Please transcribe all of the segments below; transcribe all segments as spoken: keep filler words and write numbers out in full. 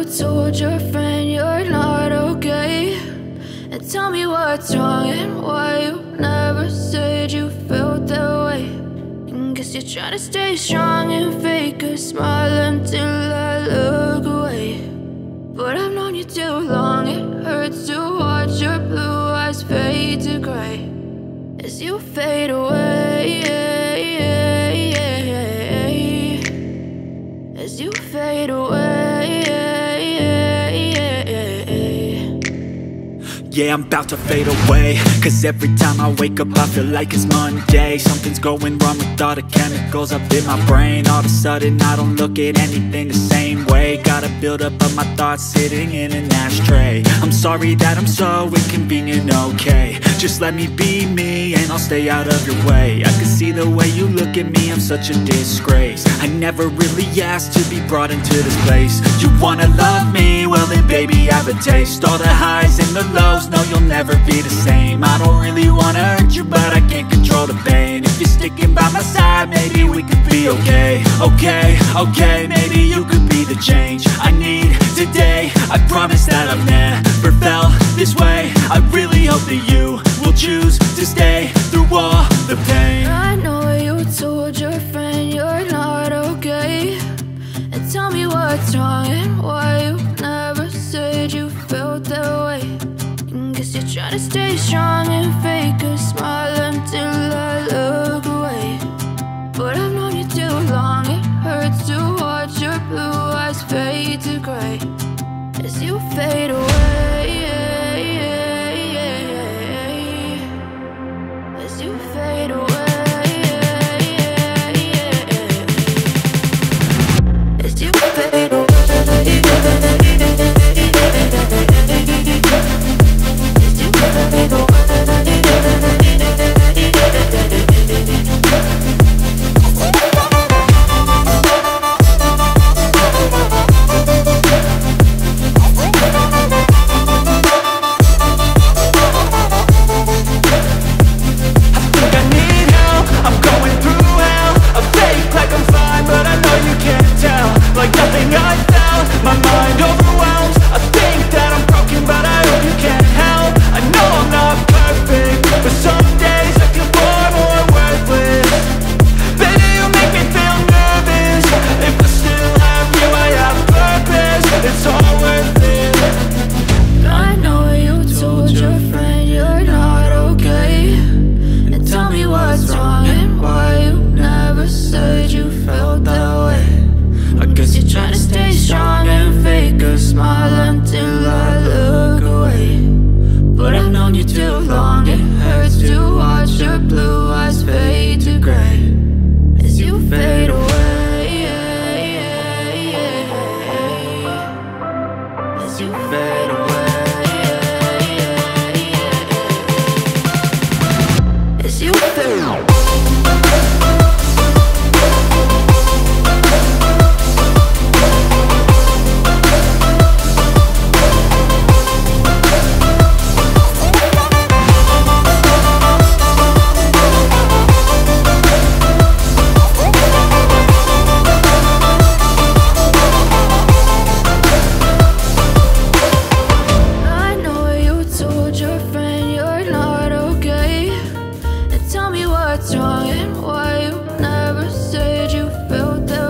told your friend you're not okay, and tell me what's wrong and why you never said you felt that way. And guess you're trying to stay strong and fake a smile until I look away. But I've known you too long, it hurts to watch your blue eyes fade to gray as you fade away, as you fade away. Yeah, I'm about to fade away, cause every time I wake up I feel like it's Monday. Something's going wrong with all the chemicals up in my brain. All of a sudden I don't look at anything the same way. Gotta build up of my thoughts sitting in an ashtray. I'm sorry that I'm so inconvenient, okay. Just let me be me and I'll stay out of your way. I can see the way you look at me, I'm such a disgrace. I never really asked to be brought into this place. You wanna love me? Well then baby, have a taste. All the highs and the lows, no, you'll never be the same. I don't really wanna hurt you, but I can't control the pain. If you're sticking by my side, maybe we could be okay. Okay, okay, maybe you could be the change I need today. I promise that I've never felt this way. I really hope that you will choose to stay through all the pain. I know you told your friend you're not okay, and tell me what's wrong and why you never said you felt that way. Guess you're trying to stay strong and fake a smile until I look away. But I've known you too long, it hurts to watch your blue eyes fade to gray as you fade away, as you fade away, as you fade away.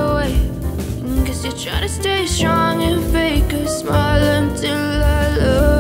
Try to stay strong and fake a smile until I look